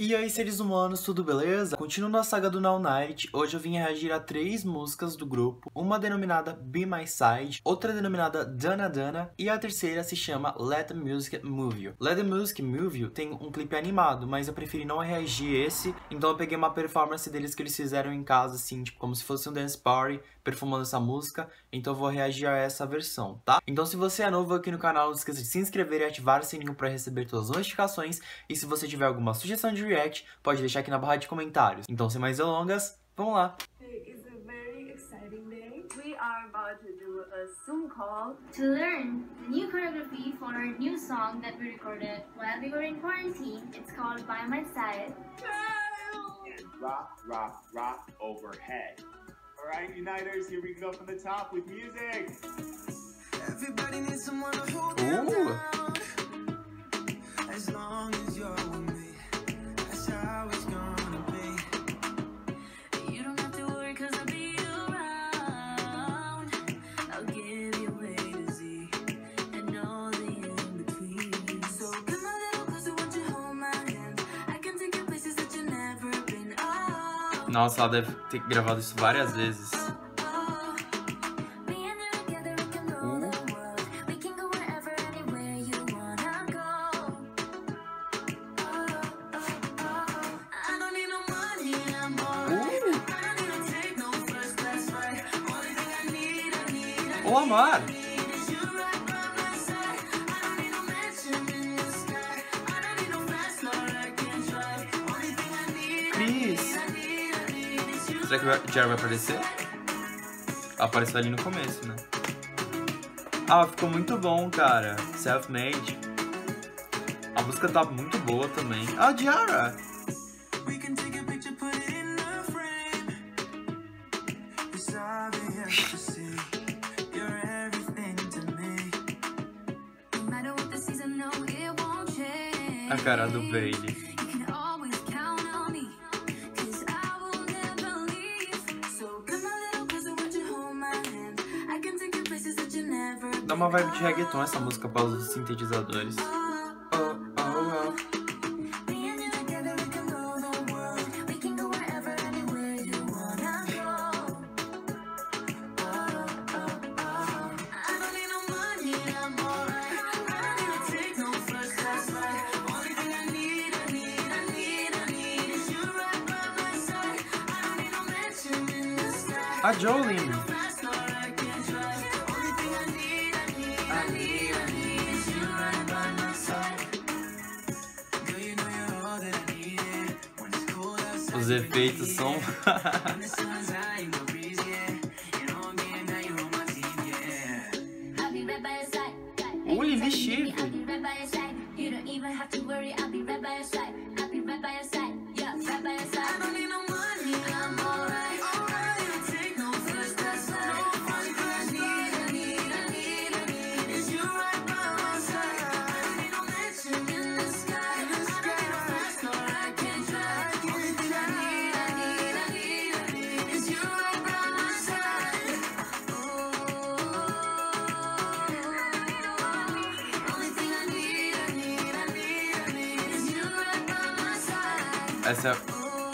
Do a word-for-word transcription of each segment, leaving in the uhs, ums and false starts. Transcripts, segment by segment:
E aí, seres humanos, tudo beleza? Continuando a saga do Now Night, hoje eu vim reagir a três músicas do grupo, uma denominada Be My Side, outra denominada Dana Dana e a terceira se chama Let the Music Move You. Let the Music Move You tem um clipe animado, mas eu preferi não reagir esse, então eu peguei uma performance deles que eles fizeram em casa, assim, tipo, como se fosse um dance party, perfumando essa música, então eu vou reagir a essa versão, tá? Então se você é novo aqui no canal, não esqueça de se inscrever e ativar o sininho para receber todas as notificações, e se você tiver alguma sugestão de react, pode deixar aqui na barra de comentários. Então, sem mais delongas, vamos lá! It's a very exciting day. We are about to do a Zoom call to learn the new choreography for our new song that we recorded while we were in quarantine. It's called By My Side. And rock, rock, rock overhead. All right, Uniters, here we go from the top with music. Everybody needs someone to hold them down. As long as you're with me, that's how it's gonna be. You don't have to worry, cause I'll be around. I'll give you A to Z and all the in-between. So come a little closer, won't you hold my hand? I can take you places that you've never been. Oh. Nossa, ela deve ter gravado isso várias vezes. O Amar! Cris! Será que o Jerry vai aparecer? Apareceu ali no começo, né? Ah, ficou muito bom, cara. Self-made. A música tá muito boa também. Ah, Diara! A cara do Bailey. Dá uma vibe de reggaeton essa música para os sintetizadores. Oh, oh, oh. A Jolene. Os efeitos são... O Lily Chip. Essa é...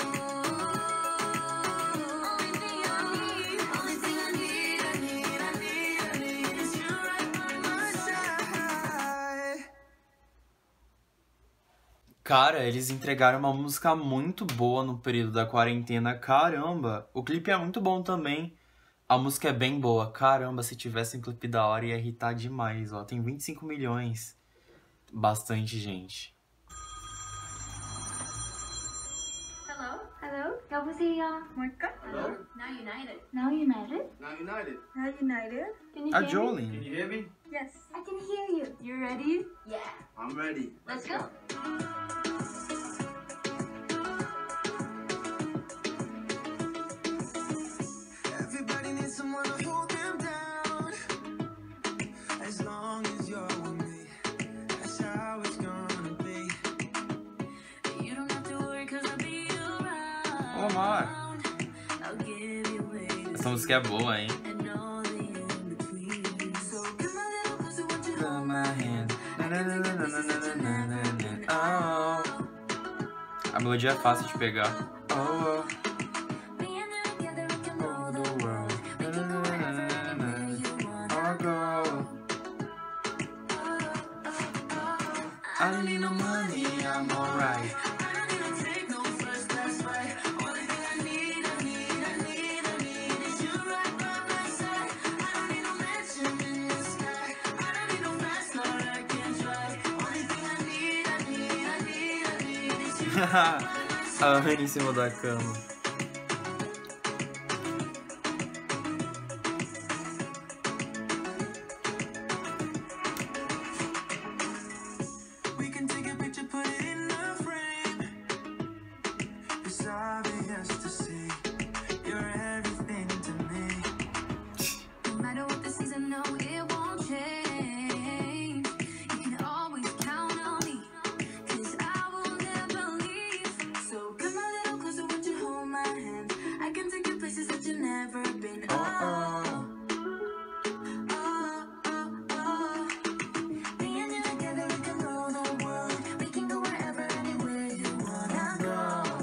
Cara, eles entregaram uma música muito boa no período da quarentena. Caramba! O clipe é muito bom também. A música é bem boa. Caramba, se tivesse um clipe da hora ia irritar demais, ó. Tem vinte e cinco milhões. Bastante gente. Hello, 여보세요. 뭘까? Hello? Now United. Now United? Now United. Now United? Can you A hear me? Jolene. Can you hear me? Yes. I can hear you. You ready? Yeah. I'm ready. Let's go. Everybody needs someone to hold them down. As long as you're with me, that's how it's gonna be. You don't have to worry, cause I'll be around. O Amar. I'll give you A to Essa música é boa, hein? and all the in-between. So come a little closer, won't you Hold my hand. Na, na, na, na, na, na, na, na, na. Oh. melodia é fácil de pegar. Oh, Being together, we can rule the world. We can go wherever, anywhere you wanna oh, girl. I don't need no money, I'm alright. I don't need to take no first class flight. Only thing I need, I need, I need, I need is you right by my side. I don't need no mansion in the sky. I don't need no fast car I can drive. Only thing I need, I need, I need, I need is you right by my side. A Hannah em cima da cama. We can take a picture, put it in a frame. It's obvious to see you're everything to me. No matter what the season, no, it won't change. You can always count on me, 'cause I will never leave. So come a little closer, would you hold my hand? I can take you places that you've never been. Oh, oh, oh, oh. Being together, we can rule the world. We can go wherever, anywhere you wanna go.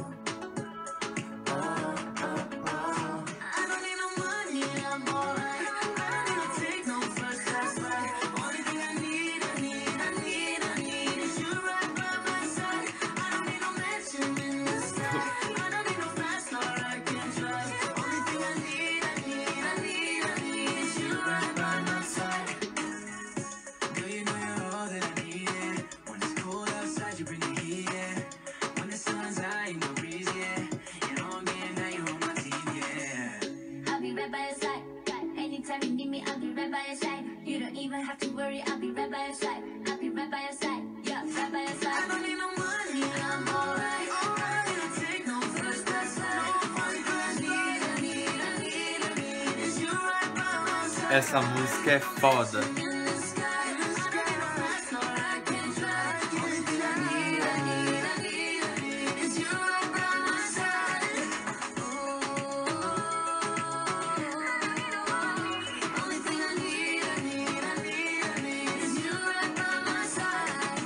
Oh, oh, oh. I don't need no money, I'm alright. I don't need to take no first class flight. Only thing I need, I need, I need, I need is you right by my side. I don't need no mansion in the sky. I don't need no fast car I can drive. Only thing I need, I need, I need, I need is you right by my side. Girl, you know you're all that I needed. When it's cold outside, you bring the heat, yeah. When the sun's high, ain't no breeze, yeah. You know I'm getting now, you're on my team, yeah. I'll be right by your side. Anytime you need me, I'll be right by your side. You don't even have to worry, I'll be right by your side. I'll be right by your side. Yeah, right by your I side. don't need no money, I'm alright. I don't need to take no first class flight. Only thing I need, I need, I need, I need is you right by my side. Essa música é foda. In the sky, I don't need no fast car I can drive. Only thing I need, I need, I need, I need is you right by my side. Only thing I need, I need, I need, I need is you right by my side.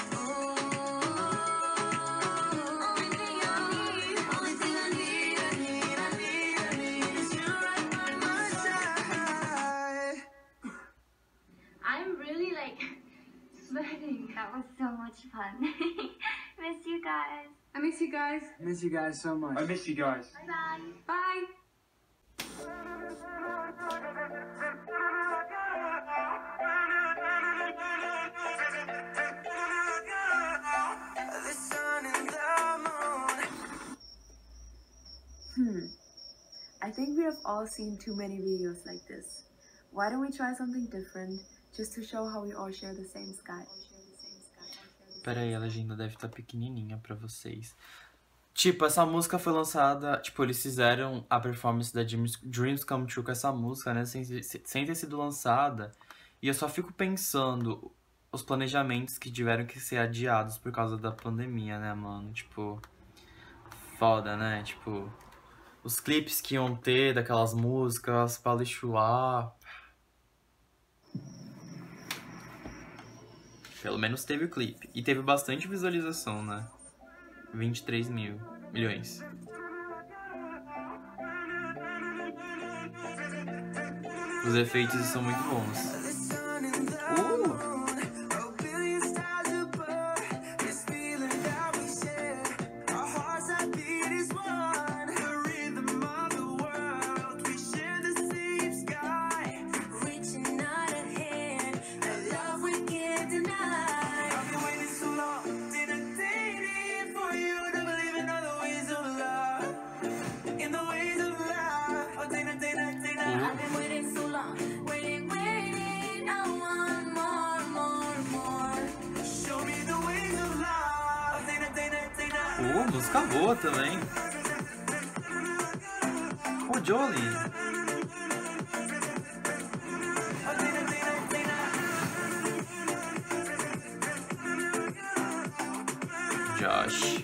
Only thing I need, only thing I need, I need, I need, I need is you right by my side. I'm really like sweating. That was so much fun. Miss you guys. I miss you guys. Miss you guys so much. I miss you guys. Bye. Bye. The sun and the moon. Hmm. I think we have all seen too many videos like this. Why don't we try something different, just to show how we all share the same sky? Pera aí, a legenda deve estar pequenininha pra vocês. Tipo, essa música foi lançada... Tipo, eles fizeram a performance da Dreams, Dreams Come True com essa música, né? Sem, sem ter sido lançada. E eu só fico pensando os planejamentos que tiveram que ser adiados por causa da pandemia, né, mano? Tipo... Foda, né? Tipo... Os clipes que iam ter daquelas músicas pra lixuar... Pelo menos teve o clipe. E teve bastante visualização, né? vinte e três mil milhões. Os efeitos são muito bons. Uh! I've been waiting so long, waiting, waiting. I want more, more, more. Show me the ways of love. Dana, Dana, Dana. Uh, música boa também. O Jolie. Josh.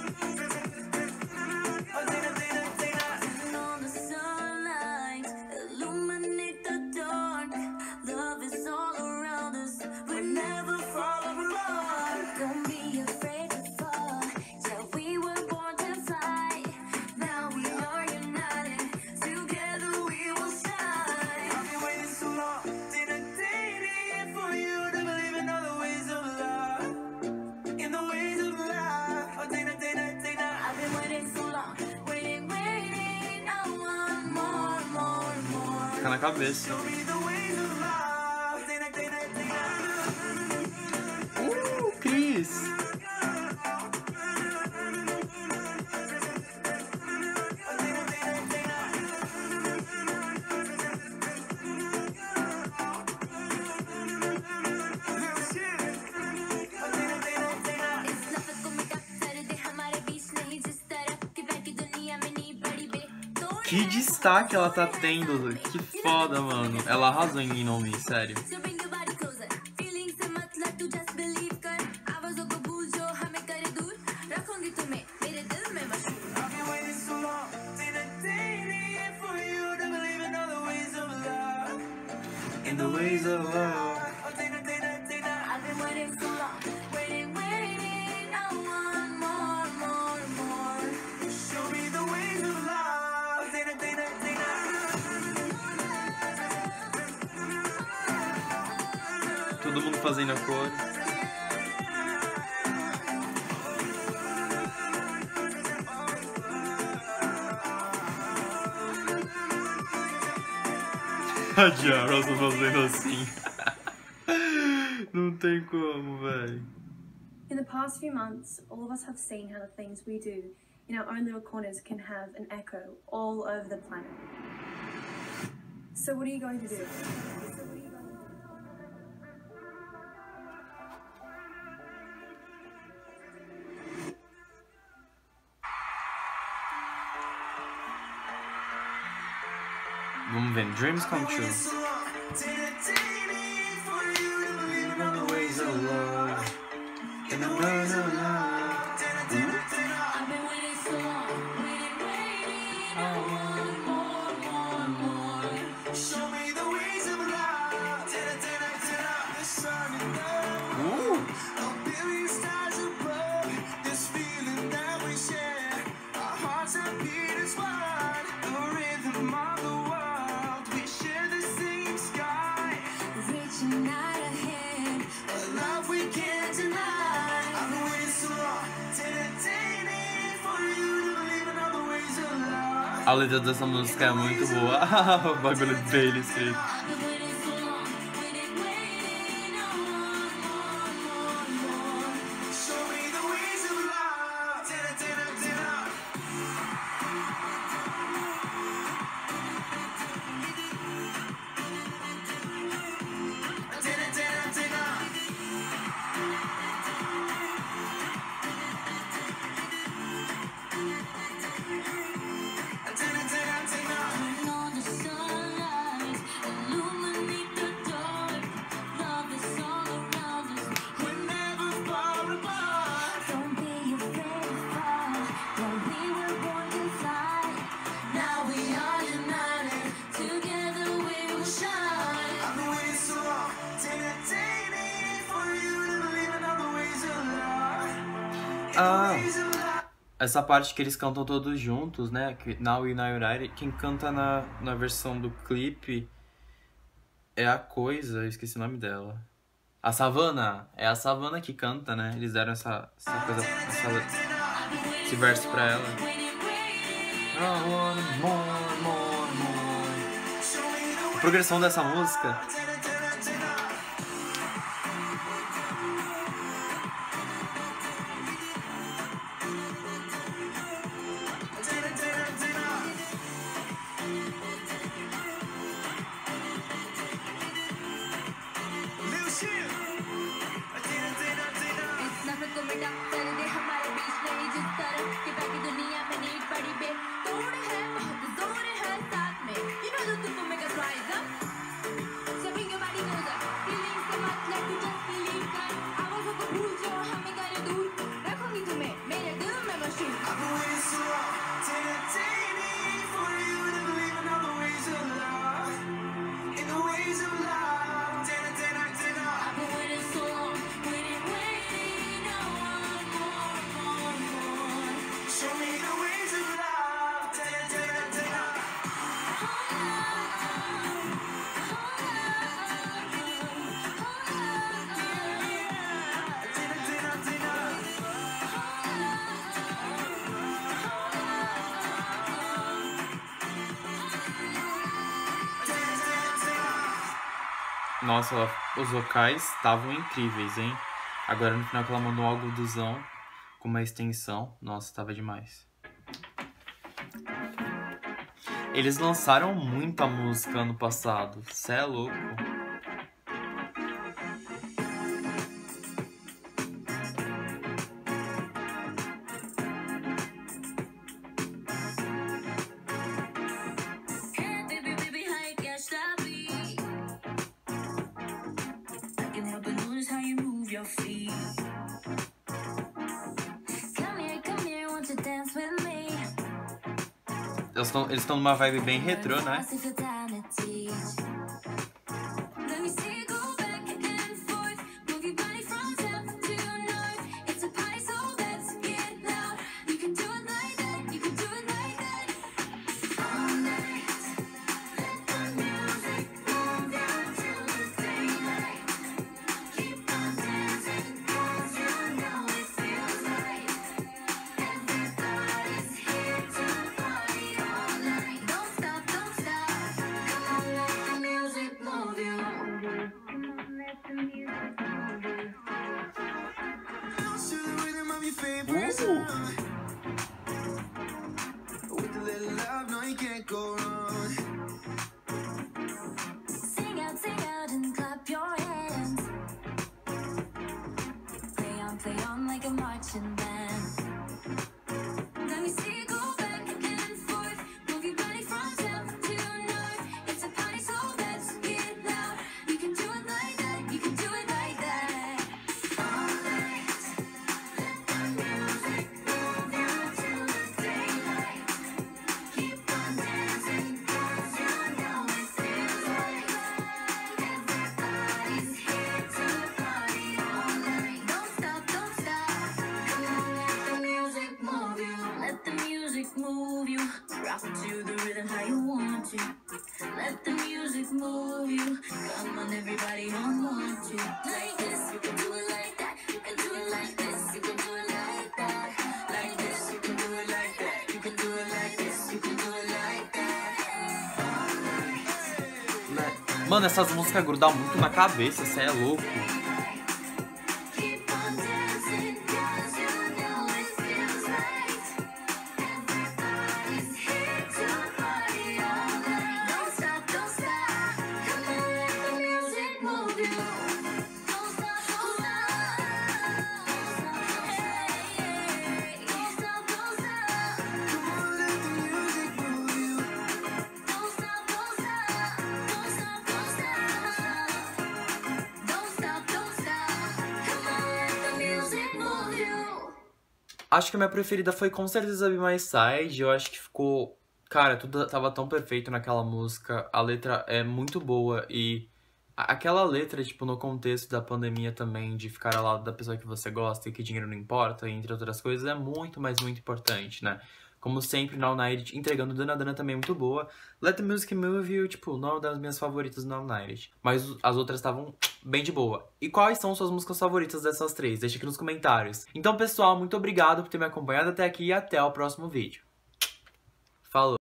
On the sunlight, illuminate the dark. Love is all around us. We never fall apart. Don't be afraid to fall. Yeah, we were ficar na cabeça. Uh, Chris! Que destaque ela tá tendo, que foda, mano. Ela arrasou em Lean On Me, sério. In the ways of love. Todo mundo fazendo a cor. A Jarrell tá fazendo assim. Não tem como, velho. In the past few months, all of us have seen how the things we do in our own little corners can have an echo all over the planet. So what are you going to do? Vamos ver, Dreams Come True. A letra dessa música é muito boa. O bagulho dele escrito. Ah, essa parte que eles cantam todos juntos, né? Now We Now United. Quem canta na, na versão do clipe é a Coisa, eu esqueci o nome dela. A Savannah, é a Savannah que canta, né? Eles deram essa, essa coisa, essa, esse verso pra ela. A progressão dessa música. Nossa, ela- os vocais estavam incríveis, hein? Agora no final que ela mandou um aguduzão com uma extensão. Nossa, tava demais. Eles lançaram muita música ano passado. Cê é louco. Hey, baby, baby, how you can't stop me? I can help but notice how you move your feet. Come here, come here, won't you dance with me? Eles estão eles estão numa vibe bem retrô, né? If you're down to teach. Let me see you go back and forth. Move your body from south to north. It's a party, so let's get loud. You can do it like that, you can do it like that. All night. Let the music move you till the daylight. Keep on dancing, 'cause you know it feels right. Everybody's here to party all night. Don't stop, don't stop. Come on, let the music move you. Come on, let the music move you. Bounce to the rhythm of your favorite song. With a little love, no, you can't go wrong. Sing out, sing out and clap your hands. Play on, play on like a marching band. Let me see you go back and forth. Move your body from south to north. It's a party, so let's get loud. You can do it like that, you can do it like that. All night. Let the music move you till the daylight. Keep on dancing, 'cause you know it feels right. Everybody's here to party all night. Don't stop, don't stop. Come on, let the music move you. Let the music move you. Rock to the rhythm how you want to. Let the music move you. Come on, everybody on one, two. Like this, you can do it like that. You can do it like this, you can do it like that. Like this, you can do it like that. You can do it like this, you can do it like that. Mano, essas músicas grudam muito na cabeça, cê é louco. Keep on dancing, 'cause you know it feels right. Everybody's here to party all night. Don't stop, don't stop. Come on, let the music move you. Don't stop, don't stop. Hey, don't stop, don't stop. Come on, let the music move you. Don't stop, don't stop. Don't stop, don't stop. Don't stop, don't stop. Come on, let the music move you. Acho que a minha preferida foi com certeza Be My Side. Eu acho que ficou... Cara, tudo tava tão perfeito naquela música. A letra é muito boa e... a- Aquela letra, tipo, no contexto da pandemia também, de ficar ao lado da pessoa que você gosta e que dinheiro não importa, entre outras coisas, é muito, mas muito importante, né? Como sempre, Now Night entregando Dana Dana também é muito boa. Let the Music Move You, tipo, não é uma das minhas favoritas do Now Night. Mas as outras estavam bem de boa. E quais são suas músicas favoritas dessas três? Deixa aqui nos comentários. Então, pessoal, muito obrigado por ter me acompanhado até aqui e até o próximo vídeo. Falou!